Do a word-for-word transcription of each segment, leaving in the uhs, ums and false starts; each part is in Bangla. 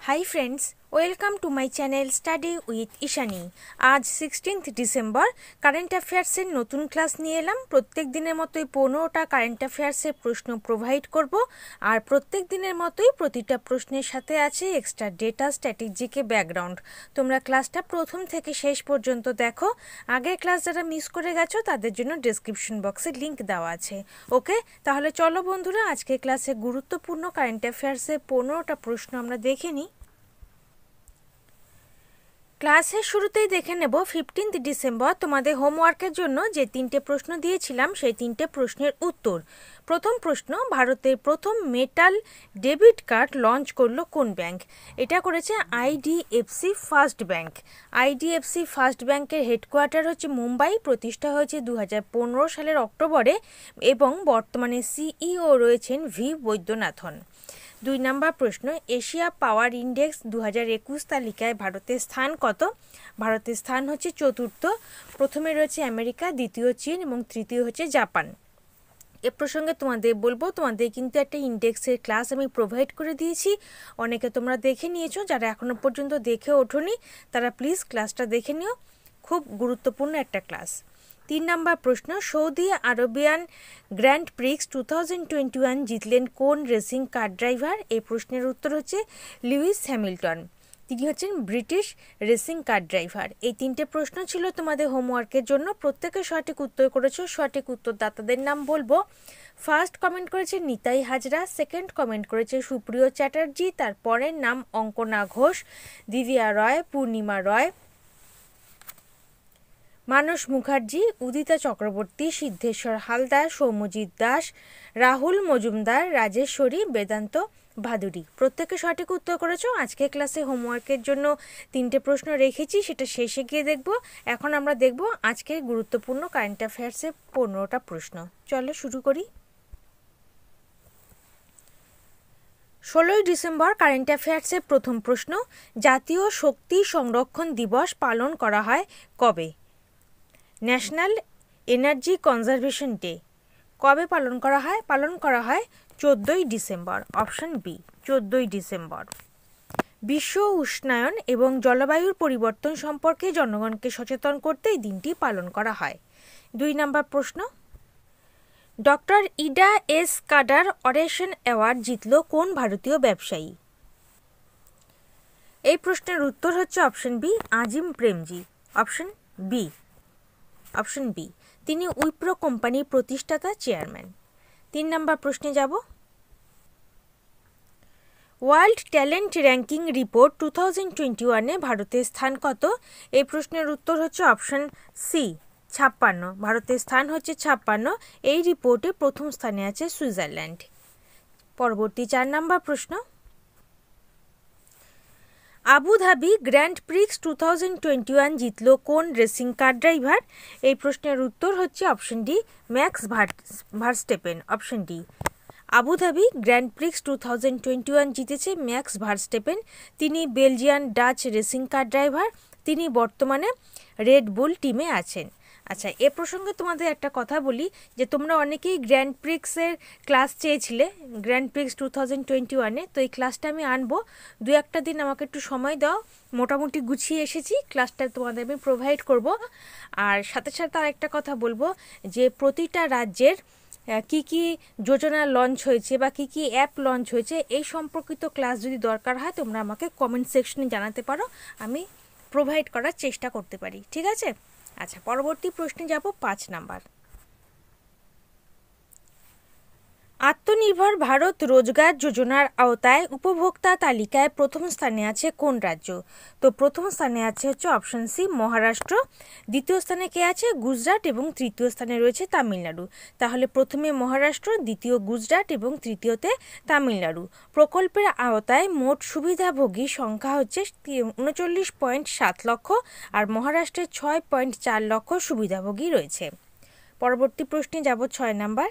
Hi friends, welcome to my channel Study with Ishany. आज सिक्सटीन्थ ডিসেম্বর কারেন্ট অ্যাফেয়ার্সের নতুন ক্লাস নিয়ে এলাম। প্রত্যেক দিনের মতোই পনেরোটা কারেন্ট অ্যাফেয়ার্সের প্রশ্ন প্রোভাইড করব আর প্রত্যেক দিনের মতোই প্রতিটা প্রশ্নের সাথে আছে এক্সট্রা ডেটা স্ট্র্যাটেজিকে ব্যাকগ্রাউন্ড। তোমরা ক্লাসটা প্রথম থেকে শেষ পর্যন্ত দেখো। আগের ক্লাস যারা মিস করে গেছো তাদের জন্য ডেসক্রিপশন বক্সে লিংক দেওয়া আছে। ওকে, তাহলে চলো বন্ধুরা আজকে ক্লাসে গুরুত্বপূর্ণ কারেন্ট অ্যাফেয়ার্সের পনেরোটা প্রশ্ন আমরা দেখে নিই। ক্লাসের শুরুতেই দেখে নেব ফিফটিন্থ ডিসেম্বর তোমাদের হোমওয়ার্কের জন্য যে তিনটে প্রশ্ন দিয়েছিলাম সেই তিনটে প্রশ্নের উত্তর। প্রথম প্রশ্ন, ভারতের প্রথম মেটাল ডেবিট কার্ড লঞ্চ করলো কোন ব্যাংক? এটা করেছে IDFC first bank. IDFC first ব্যাংকের হেডকোয়ার্টার হচ্ছে মুম্বাই, প্রতিষ্ঠা হয়েছে দু হাজার পনেরো সালের অক্টোবরে এবং বর্তমানে সিইও রয়েছেন ভি বৈদ্যনাথন। দুই নম্বর প্রশ্ন, এশিয়া পাওয়ার ইন্ডেক্স দু হাজার একুশ তালিকায় ভারতের স্থান কত? ভারতের স্থান হচ্ছে চতুর্থ। প্রথমে রয়েছে আমেরিকা, দ্বিতীয় চীন এবং তৃতীয় হচ্ছে জাপান। এ প্রসঙ্গে তোমাদের বলবো, তোমাদের কিন্তু একটা ইন্ডেক্সের ক্লাস আমি প্রোভাইড করে দিয়েছি, অনেকে তোমরা দেখে নিয়েছো, যারা এখনো পর্যন্ত দেখে ওঠোনি তারা প্লিজ ক্লাসটা দেখে নিও, খুব গুরুত্বপূর্ণ একটা ক্লাস। তিন নম্বর প্রশ্ন, Saudi Arabian Grand Prix two thousand twenty one জিতলেন কোন রেসিং কার ড্রাইভার? এই প্রশ্নের উত্তর হচ্ছে লুইস হ্যামিল্টন। তিনি হচ্ছেন ব্রিটিশ রেসিং কার ড্রাইভার। এই তিনটে প্রশ্ন ছিল তোমাদের হোমওয়ার্কের জন্য, প্রত্যেকে সঠিক উত্তর করেছো। সঠিক উত্তরদাতাদের নাম বলবো। ফার্স্ট কমেন্ট করেছে নিতাই হাজরা, সেকেন্ড কমেন্ট করেছে সুপ্রিয় চ্যাটার্জি, তারপরের নাম অঙ্কনা ঘোষ, দিব্যা রয়, পূর্ণিমা রয়, মানস মুখার্জি, উদিতা চক্রবর্তী, সিদ্ধেশ্বর হালদার, সৌম্যজিৎ দাস, রাহুল মজুমদার, রাজেশ্বরী, বেদান্ত ভাদুরী। প্রত্যেকে সঠিক উত্তর করেছো। আজকে ক্লাসে হোমওয়ার্কের জন্য তিনটে প্রশ্ন রেখেছি, সেটা শেষে গিয়ে দেখব। এখন আমরা দেখব আজকের গুরুত্বপূর্ণ কারেন্ট অ্যাফেয়ার্সের পনেরোটা প্রশ্ন। চলো শুরু করি। ষোলোই ডিসেম্বর কারেন্ট অ্যাফেয়ার্সের প্রথম প্রশ্ন, জাতীয় শক্তি সংরক্ষণ দিবস পালন করা হয় কবে? ন্যাশনাল এনার্জি কনজারভেশন ডে কবে পালন করা হয়? পালন করা হয় চোদ্দোই ডিসেম্বর, অপশন বি, চোদ্দোই ডিসেম্বর। বিশ্ব উষ্ণায়ন এবং জলবায়ুর পরিবর্তন সম্পর্কে জনগণকে সচেতন করতে এই দিনটি পালন করা হয়। দুই নম্বর প্রশ্ন, doctor Ida S Kadar oration award জিতল কোন ভারতীয় ব্যবসায়ী? এই প্রশ্নের উত্তর হচ্ছে option B, Azim Premji, option B, option B. তিনি উইপ্রো কোম্পানির প্রতিষ্ঠাতা চেয়ারম্যান। তিন নম্বর প্রশ্নে যাব। World talent ranking report two thousand twenty ওয়ানে ভারতের স্থান কত? এই প্রশ্নের উত্তর হচ্ছে অপশন সি, ছাপ্পান্ন। ভারতের স্থান হচ্ছে ছাপ্পান্ন। এই রিপোর্টে প্রথম স্থানে আছে সুইজারল্যান্ড। পরবর্তী চার নম্বর প্রশ্ন, Abu Dhabi Grand Prix two thousand twenty one জিতল কোন রেসিং কার ড্রাইভার? এই প্রশ্নের উত্তর হচ্ছে option D, Max Verstappen, option D. Abu Dhabi Grand Prix two thousand twenty one জিতেছে ম্যাক্স ভার্স্টেপেন। তিনি Belgian Dutch racing car driver. তিনি বর্তমানে রেড বুল টিমে আছেন। আচ্ছা, এ প্রসঙ্গে তোমাদের একটা কথা বলি যে তোমরা অনেকেই গ্র্যান্ড প্রিক্সের ক্লাস চেয়েছিলে Grand Prix two thousand twenty ওয়ানে, তো এই ক্লাসটা আমি আনবো। দু একটা দিন আমাকে একটু সময় দাও, মোটামুটি গুছিয়ে এসেছি, ক্লাসটা তোমাদের আমি প্রোভাইড করব। আর সাথে সাথে আরেকটা কথা বলবো যে প্রতিটা রাজ্যের কি কি যোজনা লঞ্চ হয়েছে বা কি কি অ্যাপ লঞ্চ হয়েছে এই সম্পর্কিত ক্লাস যদি দরকার হয় তোমরা আমাকে কমেন্ট সেকশনে জানাতে পারো, আমি প্রোভাইড করার চেষ্টা করতে পারি, ঠিক আছে? আচ্ছা, পরবর্তী প্রশ্নে যাব, পাঁচ নাম্বার। আত্মনির্ভর ভারত রোজগার যোজনার আওতায় উপভোক্তা তালিকায় প্রথম স্থানে আছে কোন রাজ্য? তো প্রথম স্থানে আছে হচ্ছে অপশন সি, মহারাষ্ট্র। দ্বিতীয় স্থানে কে আছে? গুজরাট এবং তৃতীয় স্থানে রয়েছে তামিলনাড়ু। তাহলে প্রথমে মহারাষ্ট্র, দ্বিতীয় গুজরাট এবং তৃতীয়তে তামিলনাড়ু। প্রকল্পের আওতায় মোট সুবিধাভোগী সংখ্যা হচ্ছে উনচল্লিশ পয়েন্ট সাত লক্ষ আর মহারাষ্ট্রের ছয় পয়েন্ট চার লক্ষ সুবিধাভোগী রয়েছে। পরবর্তী প্রশ্নে যাব, ছয় নাম্বার।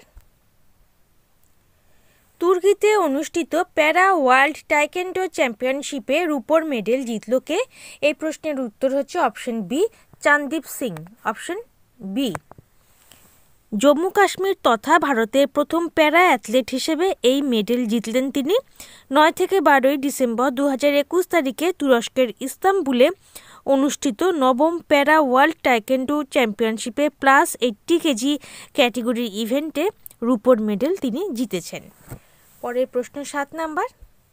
তুর্কিতে অনুষ্ঠিত প্যারা ওয়ার্ল্ড টাইকেন্ডো চ্যাম্পিয়নশিপে রূপোর মেডেল জিতল কে? এই প্রশ্নের উত্তর হচ্ছে option B, Chandeep Singh, option B. Jammu Kashmir তথা ভারতের প্রথম প্যারা অ্যাথলেট হিসেবে এই মেডেল জিতলেন তিনি। নয় থেকে বারোই ডিসেম্বর দু হাজার একুশ তারিখে তুরস্কের ইস্তাম্বুলে অনুষ্ঠিত নবম প্যারা ওয়ার্ল্ড টাইকেন্ডো চ্যাম্পিয়নশিপে প্লাস এইট্টি কেজি ক্যাটেগরির ইভেন্টে রূপোর মেডেল তিনি জিতেছেন। পরের প্রশ্ন সাত নাম্বার,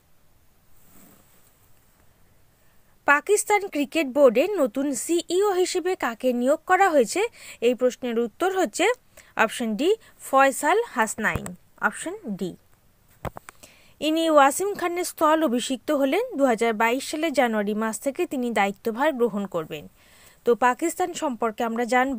পাকিস্তান ক্রিকেট বোর্ডের নতুন সিইও হিসেবে কাকে নিয়োগ করা হয়েছে? এই প্রশ্নের উত্তর হচ্ছে option D, Faisal Hasnain. Option D. ইনি ওয়াসিম খানের স্থল অভিষিক্ত হলেন। দু হাজার বাইশ সালের জানুয়ারি মাস থেকে তিনি দায়িত্বভার গ্রহণ করবেন। তো পাকিস্তান সম্পর্কে আমরা জানব।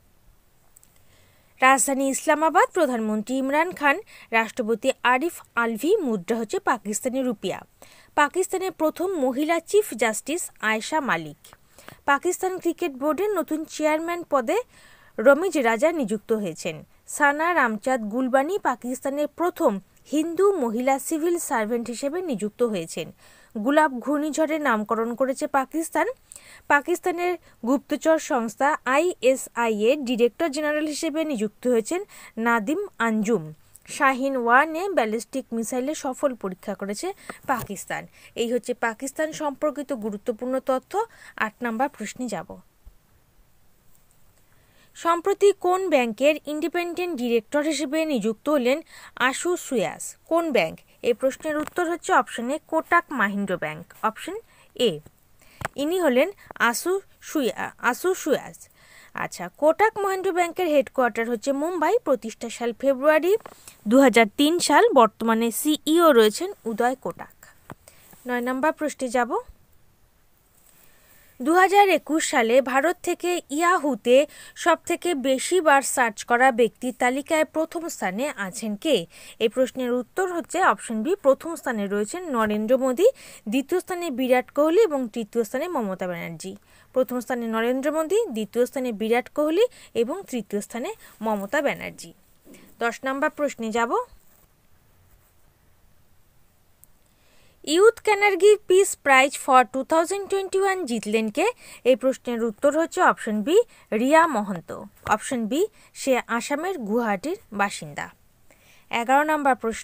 রাজধানী ইসলামাবাদ, প্রধানমন্ত্রী ইমরান খান, রাষ্ট্রপতি আরিফ আলভি, মুদ্রা হচ্ছে পাকিস্তানি রুপিয়া। পাকিস্তানের প্রথম মহিলা chief justice Ayesha Malik. Pakistan cricket বোর্ডের নতুন চেয়ারম্যান পদে রমিজ রাজা নিযুক্ত হয়েছেন। সানা রামচাঁদ গুলবানি পাকিস্তানের প্রথম হিন্দু মহিলা সিভিল সার্ভেন্ট হিসেবে নিযুক্ত হয়েছেন। গুলাব ঘূর্ণিঝড়ের নামকরণ করেছে পাকিস্তান। পাকিস্তানের গুপ্তচর সংস্থা আইএসআই এর ডিরেক্টর জেনারেল হিসেবে নিযুক্ত হয়েছেন নাদিম আঞ্জুম। শাহিন ওয়ানে ব্যালিস্টিক মিসাইলের সফল পরীক্ষা করেছে পাকিস্তান। এই হচ্ছে পাকিস্তান সম্পর্কিত গুরুত্বপূর্ণ তথ্য। আট নম্বর প্রশ্নে যাব। সম্প্রতি কোন ব্যাংকের ইন্ডিপেন্ডেন্ট ডিরেক্টর হিসেবে নিযুক্ত হলেন আশু সুয়াস? কোন ব্যাংক? এই প্রশ্নের উত্তর হচ্ছে option A, Kotak Mahindra bank. Option A. ইনি হলেন আসু সুয়া আসু সুয়াস। আচ্ছা, কোটাক মহিন্দ্র ব্যাংকের হেডকোয়ার্টার হচ্ছে মুম্বাই। প্রতিষ্ঠা সাল ফেব্রুয়ারি দু হাজার তিন সাল। বর্তমানে সিইও রয়েছেন উদয় কোটাক। নয় নম্বর প্রশ্নে যাব। দু হাজার একুশ সালে ভারত থেকে ইয়াহুতে সবথেকে বেশি বার সার্চ করা ব্যক্তির তালিকায় প্রথম স্থানে আছেন কে? এই প্রশ্নের উত্তর হচ্ছে অপশন বি, প্রথম স্থানে রয়েছেন নরেন্দ্র মোদী, দ্বিতীয় স্থানে বিরাট কোহলি এবং তৃতীয় স্থানে মমতা ব্যানার্জি। প্রথম স্থানে নরেন্দ্র মোদী, দ্বিতীয় স্থানে বিরাট কোহলি এবং তৃতীয় স্থানে মমতা ব্যানার্জি। দশ নম্বর প্রশ্নে যাব। ইউথ ক্যানার্গি peace prize for two thousand twenty one জিতলেন কে? এই প্রশ্নের উত্তর হচ্ছে option B, Riya Mahanta. Option B, সে আসামের গুয়াহাটির বাসিন্দা। এগারো নম্বর প্রশ্ন।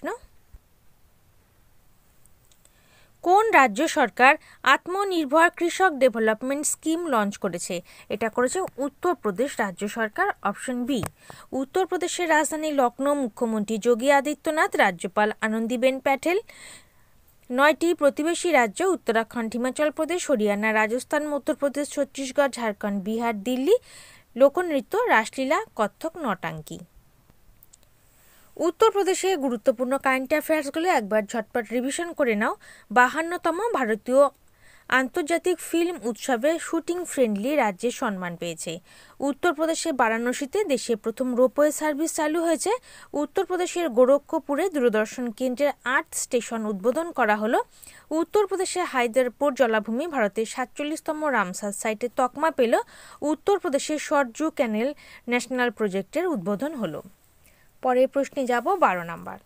কোন রাজ্য সরকার আত্মনির্ভর কৃষক ডেভেলপমেন্ট স্কিম লঞ্চ করেছে? এটা করেছে উত্তরপ্রদেশ রাজ্য সরকার। Option B. উত্তরপ্রদেশের রাজধানী লখনৌ, মুখ্যমন্ত্রী যোগী আদিত্যনাথ, রাজ্যপাল আনন্দীবেন প্যাটেল। নয়টি প্রতিবেশী রাজ্য উত্তরাখণ্ড, হিমাচল প্রদেশ, হরিয়ানা, রাজস্থান, মধ্যপ্রদেশ, ছত্তিশগড়, ঝাড়খণ্ড, বিহার, দিল্লি। লোকনৃত্য, রাসলীলা, কত্থক, নটাঙ্কি। উত্তরপ্রদেশে গুরুত্বপূর্ণ কারেন্ট অ্যাফেয়ার্সগুলো একবার ঝটপট রিভিশন করে নাও। বাহান্নতম ভারতীয় আন্তর্জাতিক ফিল্ম উৎসবে শুটিং ফ্রেন্ডলি রাজ্যের সম্মান পেয়েছে। উত্তরপ্রদেশের বারাণসীতে দেশের প্রথম রোপওয়ে সার্ভিস চালু হয়েছে। উত্তরপ্রদেশের গোরক্ষপুরে দূরদর্শন কেন্দ্রের আর্থ স্টেশন উদ্বোধন করা হলো। উত্তরপ্রদেশের হায়দারপুর জলাভূমি ভারতের সাতচল্লিশতম রামসার সাইটে তকমা পেল। উত্তরপ্রদেশের সরজু ক্যানেল ন্যাশনাল প্রজেক্টের উদ্বোধন হলো। পরের প্রশ্নে যাব, বারো নাম্বার।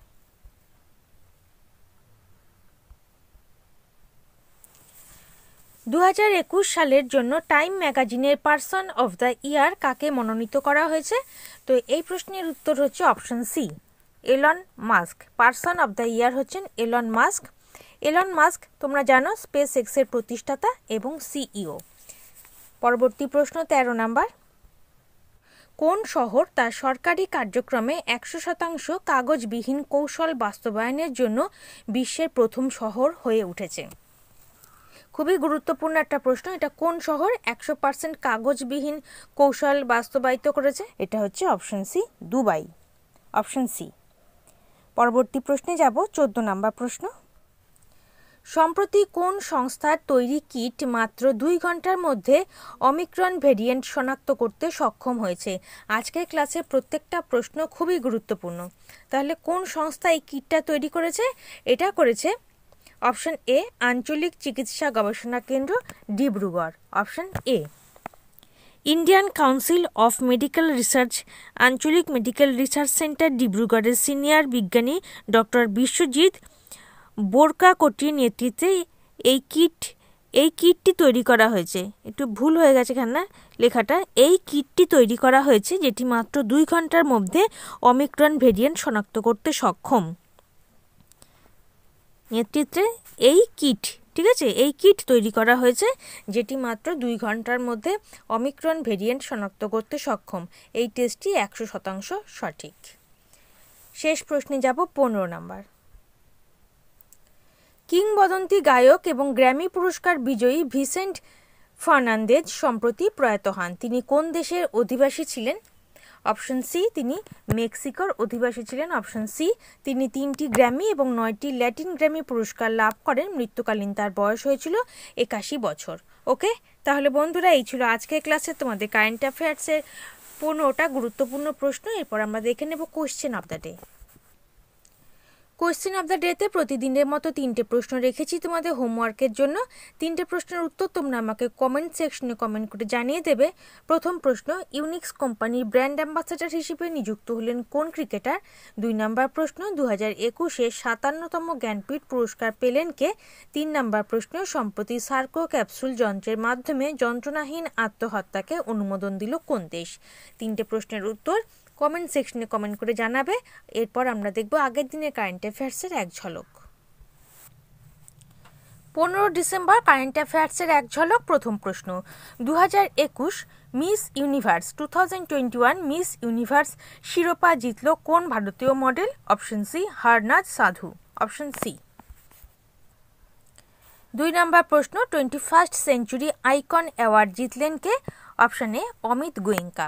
দু হাজার একুশ সালের জন্য টাইম ম্যাগাজিনের পার্সন অফ দ্য ইয়ার কাকে মনোনীত করা হয়েছে? তো এই প্রশ্নের উত্তর হচ্ছে option C, Elon Musk. Person of the year হচ্ছেন এলন মাস্ক। এলন মাস্ক তোমরা জানো স্পেস এক্সের প্রতিষ্ঠাতা এবং সিইও। পরবর্তী প্রশ্ন, তেরো নাম্বার। কোন শহর তার সরকারি কার্যক্রমে একশো শতাংশ কাগজবিহীন কৌশল বাস্তবায়নের জন্য বিশ্বের প্রথম শহর হয়ে উঠেছে? খুবই গুরুত্বপূর্ণ একটা প্রশ্ন। এটা কোন শহর একশো পার্সেন্ট কাগজবিহীন কৌশল বাস্তবায়িত করেছে? এটা হচ্ছে option C, Dubai. Option C. পরবর্তী প্রশ্নে যাব, চোদ্দ নাম্বার প্রশ্ন। সম্প্রতি কোন সংস্থার তৈরি কিট মাত্র দুই ঘন্টার মধ্যে অমিক্রন ভেরিয়েন্ট শনাক্ত করতে সক্ষম হয়েছে? আজকের ক্লাসে প্রত্যেকটা প্রশ্ন খুবই গুরুত্বপূর্ণ। তাহলে কোন সংস্থা এই কিটটা তৈরি করেছে? এটা করেছে অপশন এ, আঞ্চলিক চিকিৎসা গবেষণা কেন্দ্র, Dibrugarh. Option A. Indian council of medical research আঞ্চলিক মেডিকেল রিসার্চ সেন্টার ডিব্রুগড়ের সিনিয়র বিজ্ঞানী ডক্টর বিশ্বজিৎ বোরকাকটির নেতৃত্বে এই কিট এই কিটটি তৈরি করা হয়েছে, একটু ভুল হয়ে গেছে এখানে লেখাটা, এই কিটটি তৈরি করা হয়েছে যেটি মাত্র দুই ঘন্টার মধ্যে ওমিক্রন ভেরিয়েন্ট শনাক্ত করতে সক্ষম। নেতৃত্বে এই কিট, ঠিক আছে, এই কিট তৈরি করা হয়েছে যেটি মাত্র দুই ঘন্টার মধ্যে ওমিক্রন ভেরিয়েন্ট শনাক্ত করতে সক্ষম। এই টেস্টটি একশো শতাংশ সঠিক। শেষ প্রশ্নে যাব পনেরো নাম্বার। কিংবদন্তি গায়ক এবং গ্র্যামি পুরস্কার বিজয়ী ভিসেন্ট ফার্নান্দেজ সম্প্রতি প্রয়াত হন। তিনি কোন দেশের অধিবাসী ছিলেন? অপশন সি, তিনি মেক্সিকোর অধিবাসী ছিলেন। অপশন সি, তিনি তিনটি গ্র্যামি এবং নয়টি ল্যাটিন গ্র্যামি পুরস্কার লাভ করেন। মৃত্যুকালীন তার বয়স হয়েছিল একাশি বছর। ওকে, তাহলে বন্ধুরা এই ছিল আজকের ক্লাসে তোমাদের কারেন্ট অ্যাফেয়ার্সের পনেরোটা গুরুত্বপূর্ণ প্রশ্ন। এরপর আমরা দেখে নেব question of the day. Question of the ডেতে প্রতিদিনের মতো তিনটে প্রশ্ন রেখেছি তোমাদের হোমওয়ার্কের জন্য। তিনটে প্রশ্নের উত্তর তোমরা আমাকে কমেন্ট সেকশনে কমেন্ট করে জানিয়ে দেবে। প্রথম প্রশ্ন, ইউনিক্স কোম্পানির ব্র্যান্ড অ্যাম্বাসেডর হিসেবে নিযুক্ত হলেন কোন ক্রিকেটার? দুই নম্বর প্রশ্ন, দু হাজার একুশে সাতান্নতম জ্ঞানপীঠ পুরস্কার পেলেন কে? তিন নম্বর প্রশ্ন, সম্প্রতি সার্কো ক্যাপসুল যন্ত্রের মাধ্যমে যন্ত্রণাহীন আত্মহত্যাকে অনুমোদন দিল কোন দেশ? তিনটে প্রশ্নের উত্তর কমেন্ট সেকশনে কমেন্ট করে জানাবে। এরপর আমরা দেখব আগের দিনের কারেন্ট অ্যাফেয়ার্সের এক ঝলক। পনেরো ডিসেম্বর কারেন্ট অ্যাফেয়ার্সের এক ঝলক। প্রথম প্রশ্ন, দু হাজার একুশ miss universe two thousand twenty one miss universe শিরোপা জিতল কোন ভারতীয় model? Option C, Harnaaz Sandhu. Option C. দুই নম্বর প্রশ্ন, twenty first century icon award জিতলেন কে? Option A, Amit Goenka.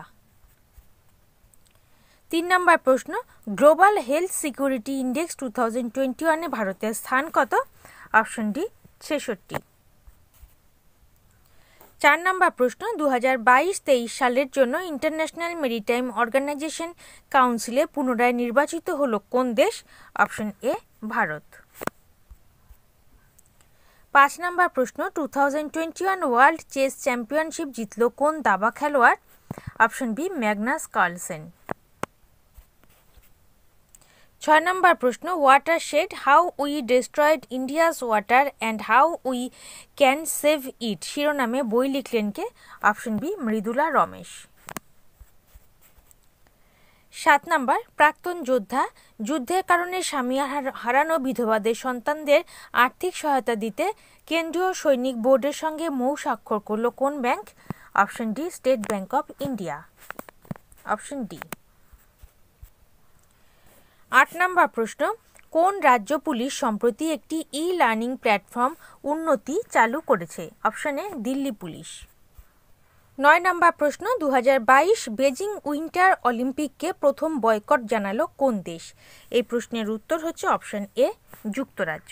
তিন নম্বর প্রশ্ন, global health security index two thousand twenty ওয়ানে ভারতের স্থান কত? অপশন ডি, ছেষট্টি। চার নম্বর প্রশ্ন, দু হাজার বাইশ তেইশ সালের জন্য ইন্টারন্যাশনাল মেরিটাইম অর্গানাইজেশন কাউন্সিলে পুনরায় নির্বাচিত হলো কোন দেশ? Option A, Bharat. পাঁচ নম্বর প্রশ্ন, two thousand twenty one world chess championship জিতল কোন দাবা খেলোয়াড়? Option B, Magnus Carlsen. ছয় নম্বর প্রশ্ন, watershed how we destroyed India's water and how we can save it শিরোনামে বই লিখলেন কে? Option B, Mridula Ramesh. সাত নম্বর, প্রাক্তন যোদ্ধা যুদ্ধের কারণে স্বামী হারানো বিধবাদের সন্তানদের আর্থিক সহায়তা দিতে কেন্দ্রীয় সৈনিক বোর্ডের সঙ্গে মৌ স্বাক্ষর করল কোন bank? Option D, State Bank of India. Option D. আট নম্বর প্রশ্ন, কোন রাজ্য পুলিশ সম্প্রতি একটি ই লার্নিং প্ল্যাটফর্ম উন্নতি চালু করেছে? Option A, Delhi police. নয় নম্বর প্রশ্ন, দু হাজার বাইশ বেজিং উইন্টার অলিম্পিককে প্রথম বয়কট জানালো কোন দেশ? এই প্রশ্নের উত্তর হচ্ছে অপশন এ, যুক্তরাজ্য।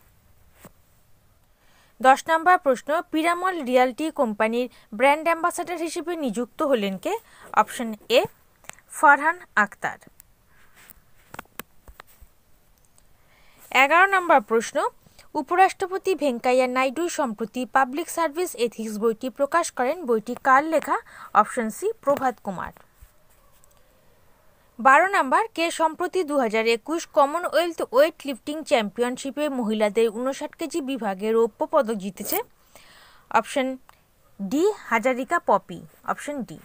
দশ নম্বর প্রশ্ন, পিরামল রিয়ালটি কোম্পানির ব্র্যান্ড অ্যাম্বাসাডর হিসেবে নিযুক্ত হলেন কে? Option A, Farhan Akhtar. এগারো নম্বর প্রশ্ন, উপরাষ্ট্রপতি ভেঙ্কাইয়া নাইডু সম্প্রতি পাবলিক সার্ভিস এথিক্স বইটি প্রকাশ করেন। বইটি কার লেখা? Option C, Prabhat Kumar. বারো নম্বর, কে সম্প্রতি দু হাজার একুশ কমনওয়েলথ ওয়েট লিফটিং চ্যাম্পিয়নশিপে মহিলাদের উনষাট কেজি বিভাগে রৌপ্য পদক জিতেছে? Option D, Hazarika Popi. Option D.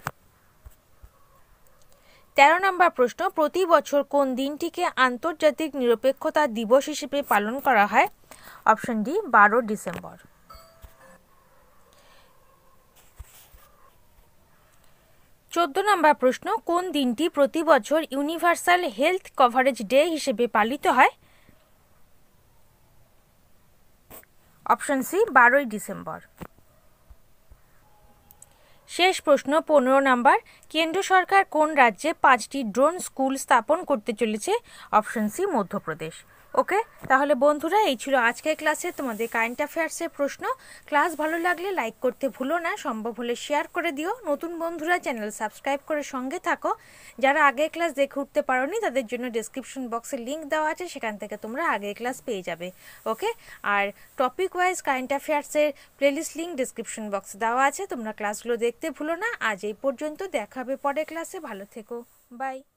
তেরো নম্বর প্রশ্ন, প্রতি বছর কোন দিনটিকে আন্তর্জাতিক নিরপেক্ষতা দিবস হিসেবে পালন করা হয়? অপশন ডি, বারো ডিসেম্বর। চোদ্দ নম্বর প্রশ্ন, কোন দিনটি প্রতি বছর ইউনিভার্সাল হেলথ কভারেজ ডে হিসেবে পালিত হয়? অপশন সি, বারোই ডিসেম্বর। শেষ প্রশ্ন পনেরো নাম্বার, কেন্দ্র সরকার কোন রাজ্যে পাঁচটি ড্রোন স্কুল স্থাপন করতে চলেছে? Option C, Madhya Pradesh. ওকে, তাহলে বন্ধুরা এই ছিল আজকের ক্লাসে তোমাদের কারেন্ট অ্যাফেয়ার্সের প্রশ্ন। ক্লাস ভালো লাগলে লাইক করতে ভুলো না, সম্ভব হলে শেয়ার করে দিও। নতুন বন্ধুরা চ্যানেল সাবস্ক্রাইব করে সঙ্গে থাকো। যারা আগের ক্লাস দেখে উঠতে পারোনি তাদের জন্য ডেসক্রিপশন বক্সে লিঙ্ক দেওয়া আছে, সেখান থেকে তোমরা আগের ক্লাস পেয়ে যাবে। ওকে, আর টপিক ওয়াইজ কারেন্ট অ্যাফেয়ার্সের প্লেলিস্ট লিঙ্ক ডেসক্রিপশন বক্সে দেওয়া আছে, তোমরা ক্লাসগুলো দেখতে ভুলো না। আজ এই পর্যন্ত, দেখা হবে পরের ক্লাসে। ভালো থেকো, বাই।